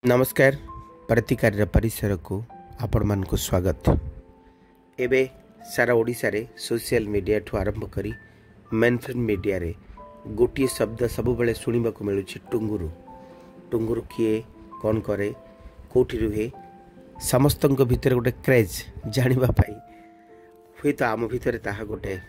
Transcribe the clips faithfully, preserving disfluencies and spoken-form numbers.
नमस्कार प्रतिकार परिसर को आपण मान को स्वागत। एबे सारा ओडिशा रे सोशल मीडिया ठू आरंभ करी मेनफ्रेम मीडिया रे गोटे शब्द सब बेले शुणा को मिलूँ टुंगुरु। टुंगुरु किए कौन करे कौटी रुहे समस्त भितर गोटे क्रेज जानापी हुए तो आम भितर ताहा गोटे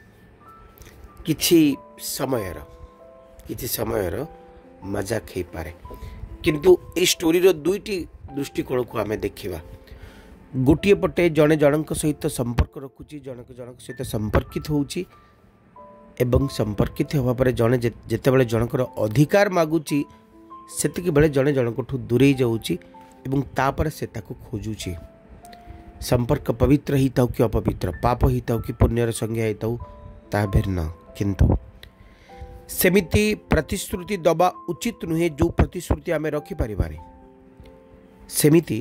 किछि समयर किछि समयर मजाक हो पारे। किंतु ए स्टोरी रो दुईटी दृष्टिकोण को आमे देखिबा। गोटे पटे जड़े जनक सहित संपर्क रखुची जनक जनक सहित संपर्कित होउची एवं संपर्कित होवा परे जड़े जेतेबेले जनकर अधिकार मागुची सेतिके बेले जड़े जनकठू दूरे जाउची एवं तापर से ताको खोजुची। संपर्क पवित्र ही ताऊ कि अपवित्र, पाप ही ताऊ कि पुण्यर संज्ञा ही ताऊ ता भिन्न। किंतु सेमिति प्रतिश्रुति दबा उचित नुहे जो प्रतिश्रुति आमे रखी परिबारे सेमिति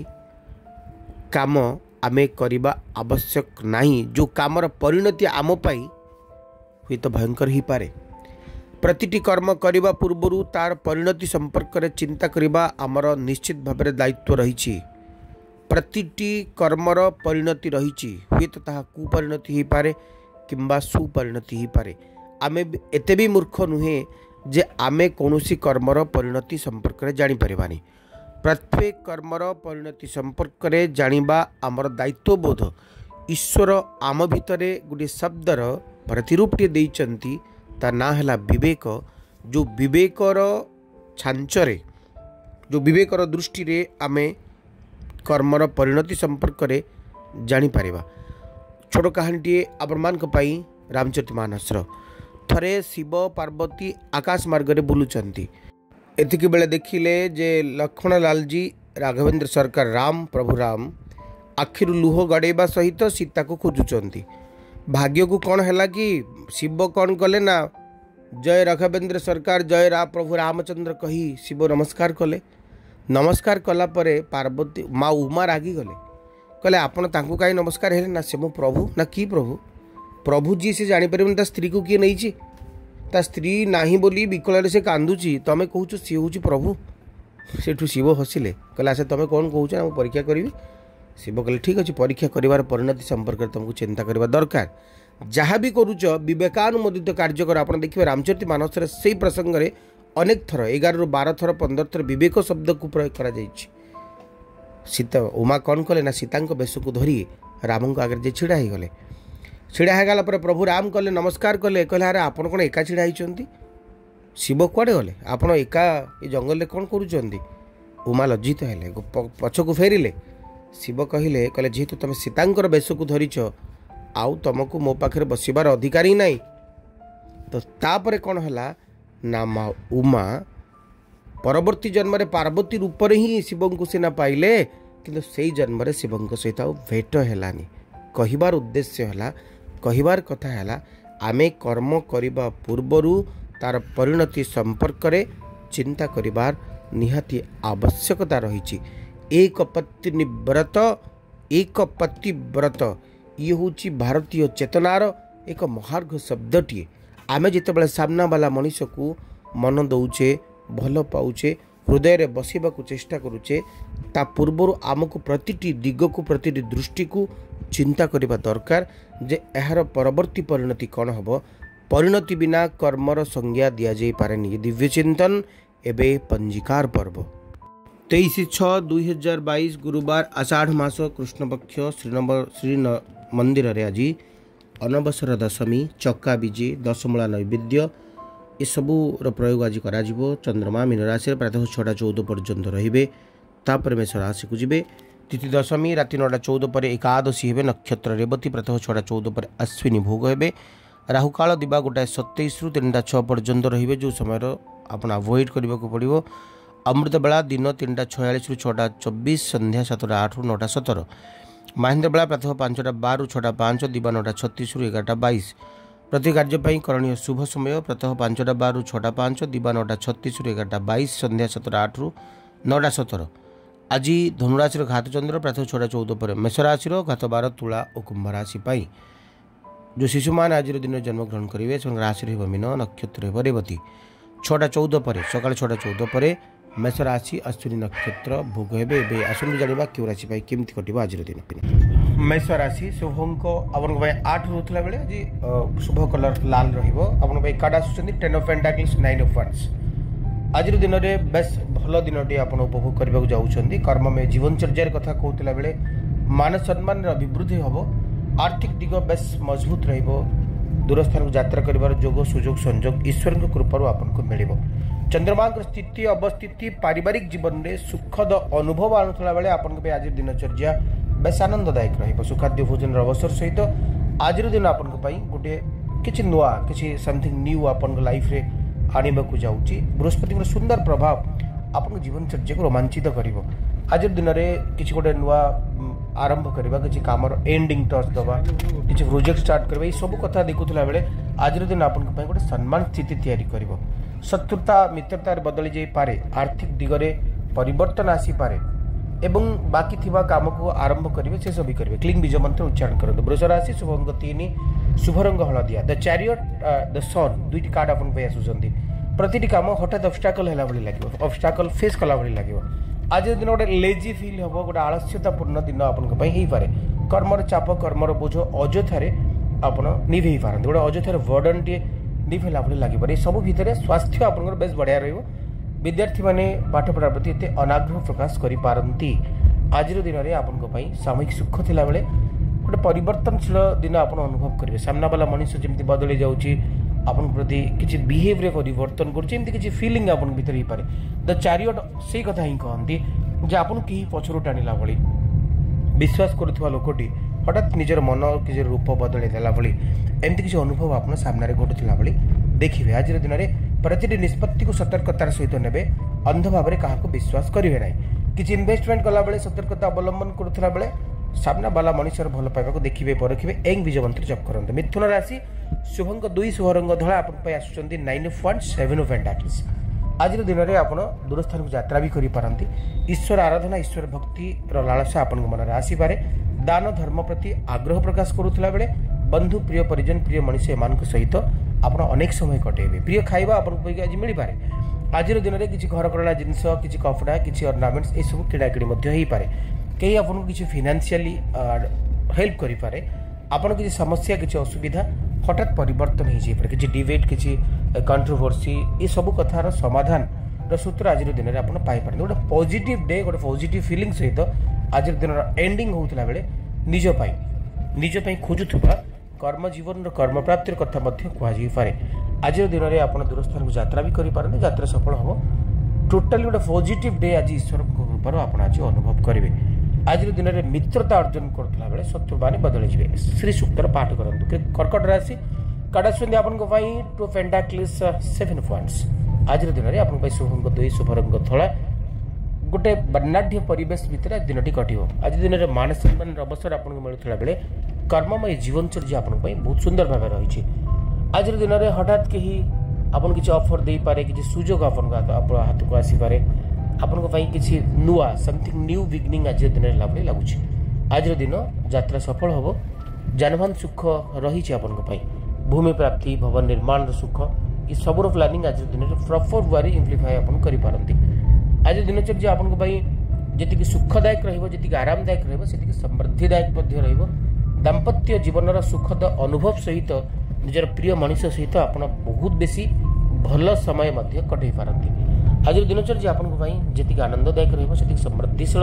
काम आमे करिबा आवश्यक नहीं जो कामर परिणति आम पाई हुई तो भयंकर ही पारे। प्रतिटी कर्म करिबा पूर्वरु तार परिणति संपर्क रे चिंता करिबा आमर निश्चित भाबरे दायित्व रहिछि। प्रतिटी कर्मर परिणति रहिछि हुई तो ताहा कुपरिणति ही पारे किंबा सुपरिणति ही पारे। आमे एते भी मूर्ख नुहे जे आमे कौनसी कर्मर परिणति संपर्क रे जानि परिबानी। प्रत्येक कर्मर परिणति संपर्क रे जानिबा आमर दायित्वबोध ईश्वर आम भितरे गोटे शब्दर प्रतिरूपटे देइचंती ता ना हला विवेक। जो विवेकर छांचरे जो विवेकर दृष्टि रे आमे कर्मर परिणति संपर्क रे जानि परिबा। छोट कहानीटे आपण मान पई रामचरितमानसर थरे शिव पार्वती आकाश मार्ग रे बुलुचंती। एतिकी बेले देखिले जे लक्ष्मण लाल जी राघवेंद्र सरकार राम प्रभु राम आखिर लुह गड़ेबा सहित सीता को खोजुचंती। भाग्य को कौन हैला कि शिव कौन कले ना जय राघवेंद्र सरकार जय रा प्रभु रामचंद्र कही शिव नमस्कार कले। नमस्कार कला परे पार्वती माँ उमा रागी गले कहले आपण तांकु काई नमस्कार हेले ना से मो प्रभु ना की प्रभु प्रभु जी से जापर ता स्त्री को किए नहीं ता स्त्री नाही बोली विकल से कांदुची तमे कहूच सी हूँ प्रभु। सेठू शिव हसिले कहले आसे तमे कौन कहूच ना परीक्षा करी। शिव कहले ठीक अच्छे परीक्षा कर परिणति संपर्क में तुमको चिंता करवा दरकार। जहाँ भी करुच विवेकानुमोदित कार्य कर। आप देखिए रामचरितमानस से प्रसंग में अनेक थर एगार रु बार थर पंदर थर विवेक शब्द को प्रयोग करा जाइछि। सीता उमा कौन कले ना सीता बेश को धरी राम को आगे छिड़ा ही गले। छिड़ा होगा पर प्रभु राम कले नमस्कार कले कहले अरे आपन कौन एका छिड़ा होती शिव कुआड़े गले आपन एका ये जंगल में कौन करुँच। उमा लज्जित हेले पछक फेरिले। शिव कहले कहले जेहेतु तुम सीतांकर बेश को धरीच आउ तुमको मो पाखे बसबार अधिकार ही नहीं। तो तापर कौन है ना माँ उमा परवर्ती जन्म पार्वती रूप ही शिव को सीना पाइले किंतु से जन्म शिव सहित भेट हैलानी। कहिबार उद्देश्य है कहिबार कथा है आमे कर्म करिबा पूर्वरु तार परिणति संपर्क रे चिंता करिबार निहाती आवश्यकता रही। एक पत्ति व्रत एक पत्ति व्रत ये हूँ भारतीय चेतनार एक महार्घ शब्दटीए। आमे जितेबाला सामना वाला मनीष को मन दौचे भल पाउचे हृदय रे बसवा को चेष्टा करुचे ता पूर्वर आमको प्रतिटी दिग को प्रतिटी दृष्टि को चिंता करबा दरकार जे एहार परवर्ती परिणति कौन हम। परिणति बिना कर्मर संज्ञा दि जाई पारेनी। दिव्य चिंतन एबे पंजिकार पर्व तेईस छः दुई हजार बाईस गुरुवार आषाढ़ मास कृष्ण पक्ष श्रीनगर श्री मंदिर रे आज अनवसर दशमी चक्का विजे दशमूला नैवेद्य ये सबूर प्रयोग आज करा चंद्रमा मीन राशि प्रातः छटा चौदह पर्यंत रे तापर मेष राशि को जीवे। तिथि दशमी राति नौटा चौदह पर एकादशी हे नक्षत्र रेवती प्रातः छटा चौदह पर अश्विनी भोग हे। राहुकाल दिवा गोटाए सतैश रु तीन टा छः पर्यंत रे जो समय आप अवॉइड करने को पड़ो। अमृत बेला दिन तीन टा छयालीस रु छटा चौबीस संध्या सातटा आठ रु नौटा सतर। महेन्द्र बेला प्रातः पांचटा बार रु छटा पाँच दिवा नौटा छत्तीस रु एगारटा बाईस। प्रति कार्यपाई करणीय शुभ समय प्रातः पांचटा बार रु छटा पाँच दिवा नौटा छत्तीस रु एगारटा बाईस संध्या सातटा आठ रु नौटा सतर। आज धनुराशि घात चंद्र प्रातः छटा चौदह पर मेष राशि घात बार तुला और कुंभ राशि जो शिशु मान आज दिन जन्मग्रहण करेंगे राशि मीन नक्षत्र रेवती छटा चौदह पर सका छटा चौदह पर मेष राशि अश्विनी नक्षत्र भोग हे आसतु जाना क्यों राशि केमती कटो आज दिन मेष राशि शुभ आप आठ रोला बेले आज शुभ कलर लाल रहा आसुँच ten of pentacles nine of wands आज दिन में बेस भल दिन आप उपभोग करने जाऊँच कर्म में जीवनचर्यार कथा कहला बेले मान सम्मान अभिवृद्धि हम आर्थिक दिग बेस मजबूत रहिबो दूरस्थान यात्रा कर जोग सुजोग संजोग ईश्वर कृपा आपको मिल चंद्रमा स्थिति अवस्थिति पारिवारिक जीवन में सुखद अनुभव आणुला बेले आपन आज दिनचर्या बेस आनंददायक रहिबो सुखाद्य भोजन अवसर सहित आज दिन आपन गोटे किछि नुआ किछि समथिंग न्यू आपन लाइफ रे आनिबा को जाउची बृहस्पति सुंदर प्रभाव आपन जीवनचर्या को रोमांचित करिवो आज दिन में किसी गोटे नुआ आरंभ करवा किसी काम एंडिंग टच दवा किसी प्रोजेक्ट स्टार्ट करवा ये सब कथा देखुला बेले आज दिन आपन गोटे सम्मान स्थिति तैयारी करिवो शत्रुता मित्रता बदली जाई पारे आर्थिक दिगरे परिवर्तन आसी पारे एवं बाकी थिबा काम को आरंभ करिवे से सब करिवे क्लीन बीज मंत्र उच्चारण करते वृष राशि शुभ अंक तीन शुभ रंग हलदिया द चैरियट द सन दुईटी कार्ड आपन पे आसुचंदी प्रतिटी काम हठात ऑब्स्टैकल हैला भली लागिवो ऑब्स्टैकल फेस कला भली लागिवो आज दिन गोटे लेजी फिल हम गोटे आलस्यतापूर्ण दिन आपन पारे कर्मर चाप कर्मर बोझ अजथारे आपड़ निभे पारती गोटे अजथार बर्डन टे निभेला भली लगे सब भितर स्वास्थ्य आपंकर बेस बढ़िया रही विद्यार्थी मैंने पाठ पढ़ा प्रति एत अनाग्रह प्रकाश करती आज दिन में आपण सामूहिक सुख थिला बेले गोटे परिवर्तनशील दिन आप अनुभव करेंगे सामना वाला मनुष्य जमी बदली जाऊँगी आपन प्रति किसी बिहेवियर परिवर्तन करमती किसी फिलिंग आपन भीतर ही पारे द चैरियट से कथा ही कहती जे आपन कहीं पछरु टाणिला भली विश्वास करुवा लोकटी हठात निजर मन किसी रूप बदल देला भली एमती किसी अनुभव आपन सामने घटुला भली देखिए आज दिन में प्रति निष्पत्ति को सतर्कतार सहित नेबे अंध भाव में क्या विश्वास करेंगे ना किसी इन्वेस्टमेंट कला बेले सतर्कता अवलंबन करुला बेले सामना वाला मनुष्यर भल पाइबा देखिए परखिए एंग बीज मंत्र जप करते मिथुन राशि शुभंक दुई शुभ रंग धला आप आसुँच nine of wands seven of pentacles आज दिन में आप दूरस्थान को यात्रा भी करें ईश्वर आराधना ईश्वर भक्ति लालसा आपण मन में आसपे दान धर्म प्रति आग्रह प्रकाश करुला बेले बंधु प्रिय परिजन प्रिय मनुष्य एमान सहित आप अनेक समय कटेबे प्रिय खाइबा आपको आज मिल पारे आज दिन में किसी घर करला जिनस किसी कपड़ा किसी अर्नामेंट्स ये सब किणाकिणी हो पारे कहीं आपको किसी फाइनेंशियली हेल्प करें आपन किसी समस्या किसी असुविधा हठात परिवर्तन हो जाए किसी डिबेट किसी कंट्रोवर्सी ये सब कथार समाधान सूत्र आज दिन में आप पाइपर गोटे पॉजिटिव डे गोटे पॉजिटिव फीलिंग सहित आज दिन एंडिंग होता बेले निजपाई निजपाई खोजुवा कर्म जीवन कर्म प्राप्तिर कथा कहुपे आज दिन में आप दूरस्थान को यात्रा भी करें यात्रा सफल हम टोटाली गोटे पॉजिटिव डे आज ईश्वर कृपा आप आज अनुभव करेंगे आज दिन में मित्रता अर्जन करुला बेले शत्रु माने बदली जाए श्री सूक्तर पाठ करूँ कर्कट राशि काटासुंदी आपन two pentacles seven of wands आज दिन में आप शुभ अंक दुई शुभ रंग धला गोटे वर्णाढ़ परिवेश भितर आज दिन कटो आज दिन में मान सम्मान अवसर आपको मिलूला बेले कर्ममय जीवनचर्या आप बहुत सुंदर भाव रही आज दिन में हठात कहीं आपन किसी ऑफर दे पारे किसी सुजोग आपन हाथ को आसीपे आपन किसी नुआ समथिंग न्यू बिगिनिंग आज दिन में लाभ लगुच आज दिन यात्रा सफल हम जानवाहन सुख रही आपन भूमि प्राप्ति भवन निर्माण सुख ये सबूर प्लानिंग आज दिन में प्रॉपर वे इम्प्लीफाई आप करें आज दिनचर्या आपन जी सुखदायक रही आरामदायक रही समृद्धिदायक दाम्पत्य जीवन सुखद अनुभव सहित निजर प्रिय मनुष्य सहित आप बहुत बेसी भल समय कटई पारती आज दिनचर्या आपन जी आनंददायक रही समृद्धिशील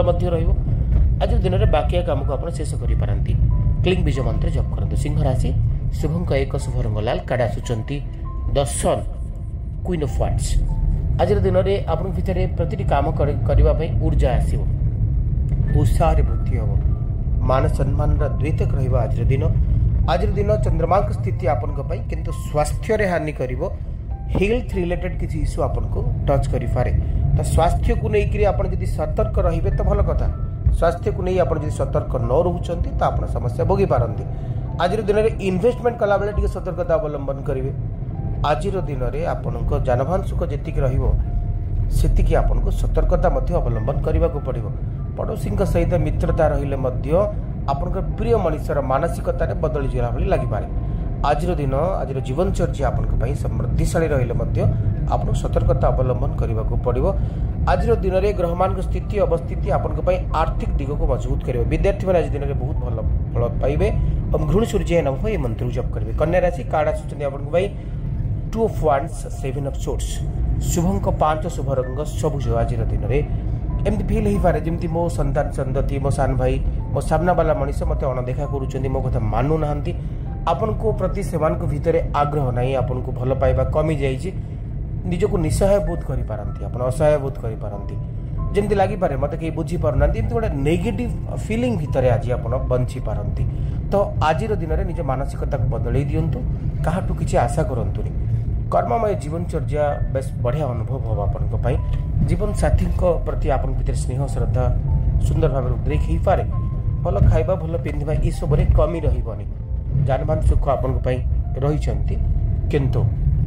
आज दिन में बाकी काम को आप शेष कर पारती क्लीन बीज मंत्र जप करते सिंह राशि शुभंक एक शुभ रंग लाल कार्ड आसुंच the sun queen of wands आज दिन में आप भितर प्रति काम करने ऊर्जा आसो उत्साह वृद्धि हम मान सम्मान द्वैतक रहा आज दिन आज दिन चंद्रमा स्थिति आपण किंतु स्वास्थ्य रे हानि करिवो हेल्थ रिलेटेड किसी इश्यू आपन को टच करि पारे तो स्वास्थ्य को लेकर आप सतर्क रहिबे तो भल कथा स्वास्थ्य को नहीं आप सतर्क न रोचंती तो आप समस्या भोगी पारती आज दिन में इन्वेस्टमेंट कला बेले टिके सतर्कता अवलंबन करेंगे आज दिन में आपण जानवाहन सुख जी रही आपन को सतर्कता अवलंबन करने को पड़ो पड़ोशी सहित मित्रता रही आपण प्रिय मनुष्यर मानसिकता बदली जा लगिपे आज दिन आज जीवनचर्या आपण समृद्धिशाली रही आप सतर्कता अवलंबन करने को पड़ो आज दिन में ग्रहमान स्थिति अवस्थिति आपण आर्थिक दिग को मजबूत करेंगे। विद्यार्थी मैंने आज दिन में बहुत भल फल पाइबे और घृण सूर्य नमः ये मंत्र जप करेंगे। कन्या राशि कार्ड आसुच्चंदी आपन भाई two of wands seven of swords शुभंक पांच शुभ रंग सबुज। आज दिन में एमती फिल हो पारे जमी मो संतान संतति मो सान भाई मो सामना वाला मनीष मत अणदेखा करुँच मो कथा मानु ना आपन को प्रति सेमान को भितर आग्रह नहीं आपन को भल पाइबा कमी जाइए निजको निसहाय बोध करिपारंती आपण असहाय बोध करिपारंती जेमती लागि पारे मते के बुझी पारनांती एमती गोटे नेगेटिव फीलिंग भितर आज आपण बंची पारंती। तो आज दिन में निज मानसिकता को बदलई दियंतु काहाटू किछि आशा करंतुनी। कर्ममय जीवनचर्या बेस बढ़िया अनुभव हो आपण पाई जीवन साथी प्रति आपण भितर स्नेह श्रद्धा सुंदर भाव उद्रेक हो पारे भल खाइबा भल पिंधिबा ई सब रे कमी रहिबनी जानबान सुख आपण रही किंतु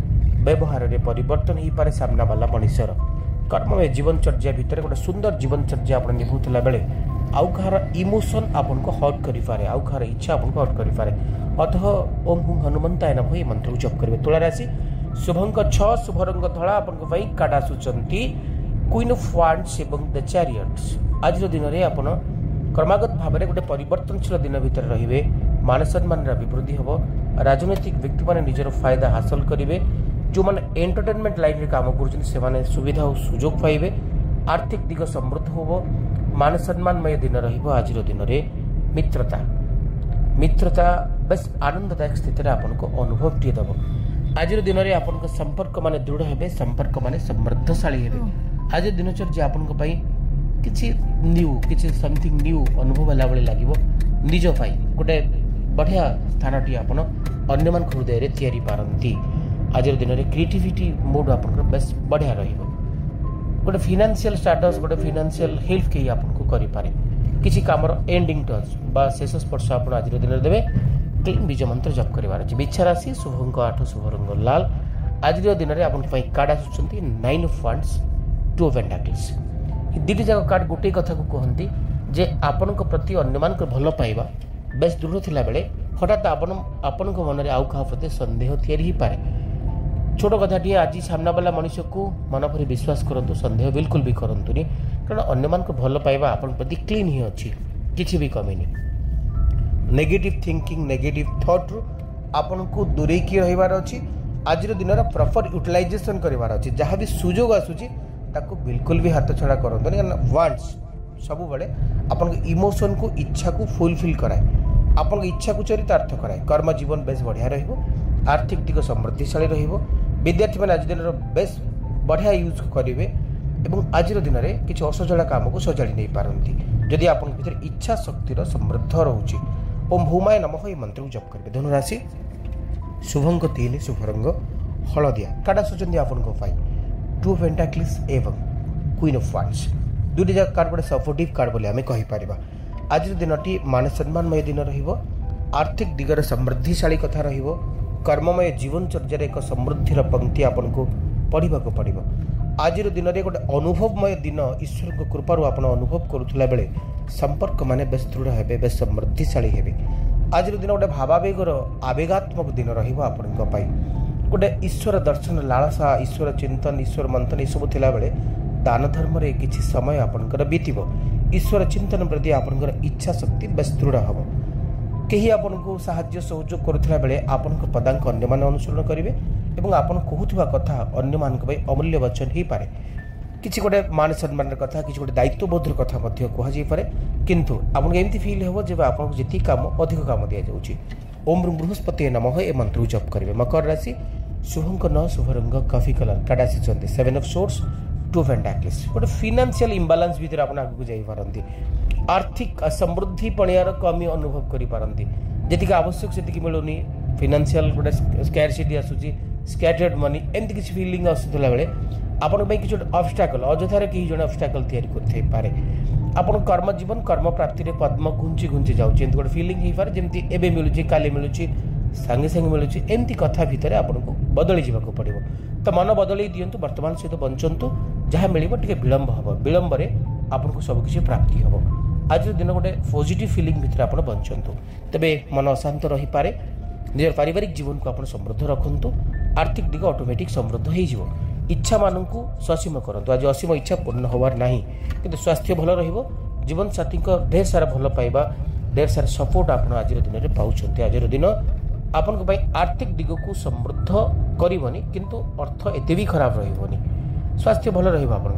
व्यवहार में परिवर्तन हो पारे सामना वाला मनीषर कर्ममय जीवनचर्या भितर गोटे सुंदर जीवनचर्या आप निभुला बेले आउ कहार इमोशन आपन को हर्ट करि पारे आउ कहार इच्छा आपन को हर्ट करि पारे अतः ओम हुं हनुमंताय नमः ये मंत्र जप करिवे। तुला राशि शुभंक छह शुभ रंग धला आपन को पई कार्ड आसुचंती क्वीन ऑफ वांड्स एवं द चैरियट्स। आज दिन में आपन क्रमागत भाव में गोटे परिवर्तनशील दिन भितर रहिबे मान सम्मान अभिवृद्धि हम राजनैतिक व्यक्ति मैंने निजर फायदा हासिल करेंगे जो मैंने एंटरटेनमेंट लाइन में काम कर सुविधा और सुजोग पाइबे आर्थिक दिग समृद्ध हो मान सम्मानमय दिन रहिबो। आज दिन में मित्रता मित्रता बेस आनंददायक स्थिति आपन को अनुभव टी दब। आज दिन में आपन को संपर्क माने दृढ़ हेबे संपर्क माने समृद्धशाली हेबे। आज दिनचर्या आपन को पई किछि न्यू किछि समथिंग न्यू अनुभव होला बळे लागिवो निज पाई गोटे बढ़िया स्थानटी आपन अन्य मान हृदय रे तैयारी पारंती। आज दिन में क्रिएटिविटी मोड आपन बेस बढ़िया रहिबो। गोटे फाइनेंशियल स्टेटस गोटे फाइनेंशियल हेल्प के आपन को करि पारे किछि कामर एंडिंग टच बा शेष स्पर्श आपन आज दिन में देबे क्लीन बीज मंत्र जप करिवार अछि। बिच्छा राशि शुभंक आठ शुभ रंग लाल। आज दिन में आपन पई कार्ड आसुचंती nine of wands two of pentacles. दुटी जाक कार्ड गोटे कथा को कहती जे आपण प्रति अन्य मान भल पाइबा बेस दृढ़ थिला बेले हठात आपण आपण मन में आउ क्या प्रति संदेह तैयारी पारे। छोट कथाटी आज सामना वाला मनुष्य को मन भरी विश्वास करंतु संदेह बिल्कुल भी करंतुनी कारण अन्य मान भल पाइबा आपण प्रति क्लीन ही अच्छी किसी भी कमी नहीं। नेगेटिव थिंकिंग नेगेटिव थॉट रु आपण को दूरे की रहिबार अछि। आज दिन प्रॉपर यूटिलाइजेशन करिवार अछि जहाँ भी सुजोग आसुची ताको बिल्कुल भी हाथ छड़ा करंतुनी कारण वांट्स सब बड़े अपन इमोशन को इच्छा को फुलफिल कराए अपन इच्छा को चरितार्थ कराए। कर्म जीवन बेस बढ़िया रहिबो आर्थिक दिग समृद्धिशाली रहिबो। विद्यार्थी मैंने आज दिन बेस बढ़िया यूज करेंगे एवं आज दिन में किसी असजड़ा काम को सजाड़ी नहीं पारती जदि आपन भीतर इच्छा शक्तिर समृद्ध रोचे। ओम भूमाय नमः ये मंत्र को जप करेंगे। धनुराशि शुभंक तीन शुभ रंग हलदिया कार्ड आसुचंदी आपन को पाई टू ऑफ पेंटाकल्स एवं क्वीन ऑफ वांड्स। दुटी जाक कार्ड गोटे सपोर्टिव कार्ड बोले आमे कहि परिबा। आज दिनटी मान सम्मानमय दिन रहिबो आर्थिक दिगरे समृद्धिशाली कथा रहिबो। कर्ममय जीवनचर्या एक समृद्धिर पंक्ति आपन को पढ़ा पड़ो। आज दिन में गोटे अनुभवमय दिन ईश्वर को कृपार आप अनुभव करुला बेले संपर्क माने बेस दृढ़ हे बेस समृद्धिशाली हे। आज दिन गोटे भावावेगर आवेगात्मक दिन रही गोटे ईश्वर दर्शन लालसा ईश्वर चिंतन ईश्वर मंथन यू थिला बेले दान धर्म रे किछि समय आपनकर बीतिबो। ईश्वर चिंतन प्रति आपनकर इच्छा शक्ति बेस दृढ़ हम। कहीं आपन को साहाय्य सहयोग करुला बेले आपन पदांक अन्य मान अनुसरण करेंगे और आपन कहूथुवा कथा अन्य मान अमूल्य वचन हो पारे। किसी गोटे मान सम्मान कथा किसी गोटे दायित्वबोधर कथा कहुपे किंतु आपन एमती फिल हो जब आपको जी काम अधिक काम दि जाऊँगी। ओम बृहस्पति नमः ए मंत्र जप करेंगे। मकर राशि शुभंक न शुभ रंग कॉफी कलर कार्ड आसी seven of swords two of pentacles. गोटे फाइनेंशियल इम्बालांस भीतर आप आगू जापारती आर्थिक समृद्धि पणियार कमी अनुभव करें जी आवश्यक से मिलूनी फाइनेंशियल गोटे स्कैरसिटी आसूसी स्कैटर्ड मनी एमती किसी फिलिंग आसूला बेले आपन किसी गोटे ऑब्स्टैकल अଯଥାରେ कहीं जन ऑब्स्टैकल तैयारी करते आपन कर्म जीवन कर्म प्राप्ति रे पद्म घुंची घुंची जाऊँच गोटे फिलिंग हो पारे जमी एवं मिलूँ काली मिलूँ सांगे सांगे मिलूँ एमती कथा भितर आपन को बदली जावाक पड़ो। तो मन बदल दिंतु वर्तमान सहित बंचतु जहाँ मिल विलंब हम विलंब आपन को सबकि प्राप्ति हम। आज दिन गोटे पॉजिटिव फिलिंग भितर आप बंचतु तेबे मन अशांत रही पारे। निजर पारिवारिक जीवन को आप समृद्ध रखु आर्थिक दिग ऑटोमेटिक समृद्ध हो इच्छा मानू ससीम करूँ आज असीम इच्छा पूर्ण होवार ना कि स्वास्थ्य भल जीवन साथी ढेर सारा भल पाइबा ढेर सारा सपोर्ट आप आज दिन में पाँच आज दिन आपण आर्थिक दिग को समृद्ध करनी किंतु अर्थ एत भी खराब रही स्वास्थ्य भल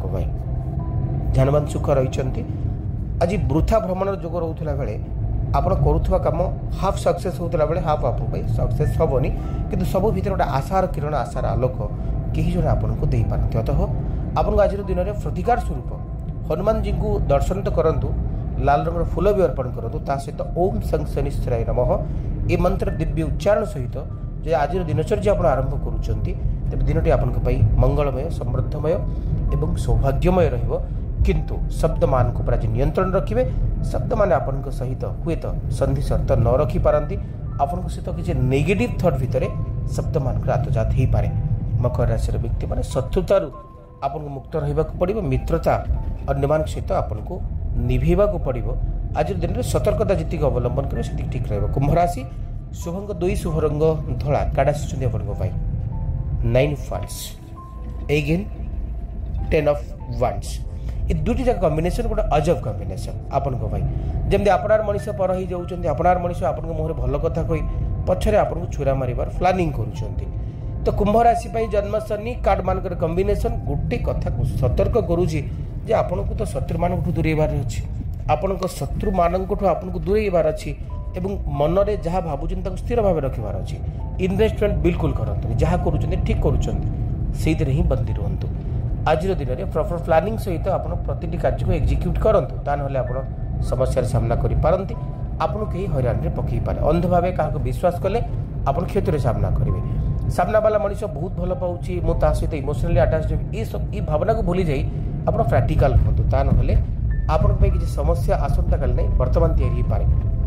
ध्यानवान सुख रही आज वृथा भ्रमण जोग रोला बेले आपण करुवा कम हाफ सक्सेस होता बेले हाफ आप सक्सेस हेनी कि सब भर गोटे आशार किरण आशार आलोक कहीं जन आपन को दे पारती अतः आपन आज दिन में प्रतिकार स्वरूप हनुमान जी को दर्शन तो करूँ लाल रंग फूल भी अर्पण करूँ ता सहित ओम सं शनिश्चराय नमः ये मंत्र दिव्य उच्चारण सहित जो आज दिनचर्या आप आरंभ करुँच तेज दिन आपण मंगलमय समृद्धमय एवं सौभाग्यमय रहिबो किंतु शब्द मान को आज नियंत्रण रखिए शब्द मान आपण सहित हुए तो संधि शर्त न रखी पारती आपण सहित किसी नेगेटिव थॉट भितर शब्द मान आत्मजात हो पारे मकर राशि व्यक्ति मैंने शत्रुतारू आपन को मुक्त रहा पड़ो मित्रता अन्य मान सहित आपन को निभेवा पड़ो आज दिन में सतर्कता जी अवलंबन करें से ठीक रहा कुंभ राशि शुभंग दुई शुभ रंग धला कार्ड आसान nine of wands again ten of wands ये दुटी जाक कॉम्बिनेशन गोटे अजब कॉम्बिनेशन आपन को भाई जमी आपणार मनीष पर ही जाऊँ आपणार मनीष आप मुहर भल कथा कही पछरे आपन को छुरा मारिबार प्लानिंग करुँच तो कुंभ राशि जन्म शनि कार्ड मान कॉम्बिनेशन गोटे कथा को सतर्क करुँची जे आपन को तो शत्रु मान दूरेबार अच्छी आपण शत्रु मान आपन को दूरेबार अच्छी एवं मन में जहाँ भावुं स्थिर भाव रखिबार अच्छी इन्वेस्टमेंट बिल्कुल करते जहाँ करुँच ठीक करुँच ही बंदी रुहतु आज दिन में प्रॉपर प्लानिंग सहित आप प्रति कार्य को एक्जिक्यूट करूँ तान आप समस्या सामना करें आपन कहीं हईरान में पकई पारे अंध भाव क्या विश्वास कले आप क्षतिर सामना करेंगे सामना वाला मनीष बहुत भल पाऊँगी मुझे सहित इमोशनाली अटैच ये सब ये भावना को भूली जाई आप प्रैक्टिकल हूँ ता ना आपण किसी समस्या आसंता काल नहीं बर्तमान तैयारी पारे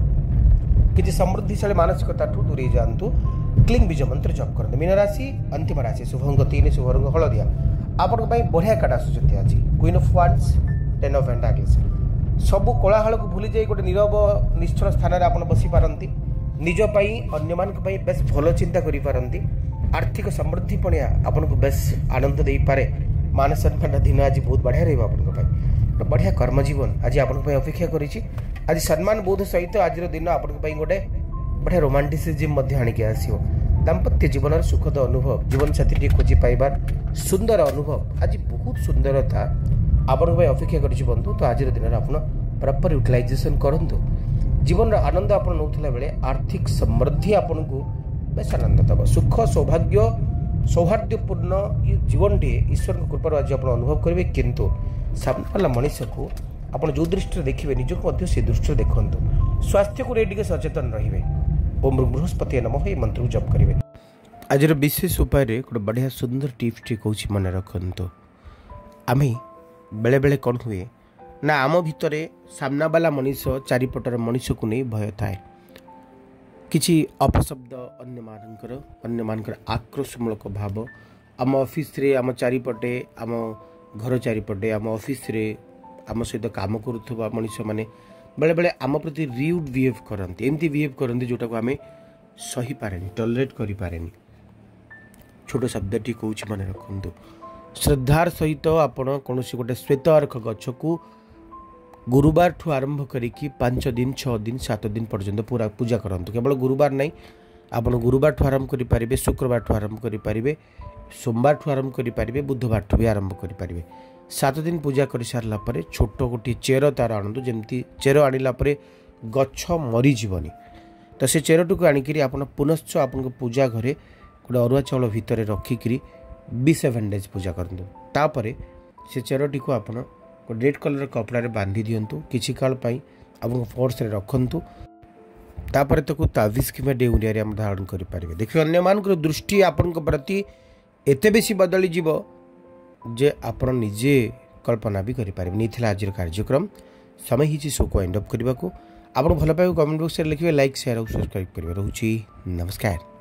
किसी समृद्धिशाली मानसिकता दूरे जातु क्लिंग बीज मंत्र जप करते मीन राशि अंतिम राशि शुभंग तीन शुभरंग हलदिया आपण बढ़िया कार्ड आसुच्च आज queen of wands ten of pentacles सबू कोलाहल को भूली जाई गोटे नीरव निश्चल स्थान में आप बसी पारती निजपाई अन्य मान बेस भल चिंता करी आर्थिक समृद्धि पणिया आपन को बेस आनंद दे पारे मान सम्मान दिन आज बहुत बढ़िया रही आप बढ़िया कर्मजीवन आज आप अपेक्षा करी आज सम्मान बोध सहित आज दिन आप गोटे बढ़िया रोमांटिसिज्म आणिक आसो दाम्पत्य जीवन सुखद अनुभव जीवन साथी खोजी पाइबार सुंदर अनुभव आज बहुत सुंदरता आपण अपेक्षा कर बंधु तो आज दिन में आप प्रॉपर यूटिलाइजेशन करूँ जीवन आनंद आप नौला बेले आर्थिक समृद्धि आपन को बेस आनंद दब सुख सौभाग्य सौहार्द्यपूर्ण ये जीवन टे ईश्वर कृपा आज आप अनुभव करेंगे किंतु सामना मनीष को आप जो दृष्टि देखिए निजक से दृष्टि देखूँ स्वास्थ्य को टे सचेतन रे ओम बृहस्पति नमः ये मंत्र को जप करेंगे आज विशेष उपाय गोटे बढ़िया सुंदर टिप्स टी कौन मन रखु आम बेले बेले कौन हुए ना आम भितर सामना वाला मनीष चारिपटर मनीष को नहीं भय थाए किछि अपशब्द अन्य मानकर अन्य मानकर आक्रोशमूलक भाव आम ऑफिस रे आम चारिपटे आम घर चारिपटे आम ऑफिस रे आम सहित काम करुवा मनीष माने बेले बेले आम प्रति रियूड बिहेव करते एमती बिहेव करते जोटा को आम सही पारे टॉलरेट करि पारेनी छोट शब्दटी कौन मन रखु श्रद्धार सहित आपण कौन गोटे श्वेत अर्घ गछ को गुरुवार ठू आरंभ करिकी पांच दिन छः दिन सात दिन पर्यंत पूरा पूजा करंतु केवल गुरुवार नहीं आपण गुरुवार ठू आरंभ करि पारिबे शुक्रवार ठू आरंभ करि पारिबे सोमवार ठू आरंभ करि पारिबे बुधवार ठू भी आरंभ करि पारिबे सात दिन पूजा कर सारा पर छोट गोटे चेर तार आणतु जमती चेर आणला परे गछ मरी जीवनी तो से चेरटी को आणिक आपण पुनश्च आपण पूजा घरे गोटे अरुआ चाउल भितर रखिकी बी सेवेन डेज पूजा करूँ तापर से चेरटी को आपण रेड कलर कपड़ा बांधी दिंतु किसी काल आप पर्स रखु तापर ताको ताविज कि डेउरिया धारण करेंगे देखिए अन्य मान दृष्टि आपण प्रति एते बेसी बदली जीव जे आपण निजे कल्पना भी करें आज कार्यक्रम समय ही शो को एंड अप करने को आप भल पाए कमेंट बॉक्स में लिखे लाइक शेयर और सब्सक्राइब करेंगे रोची नमस्कार।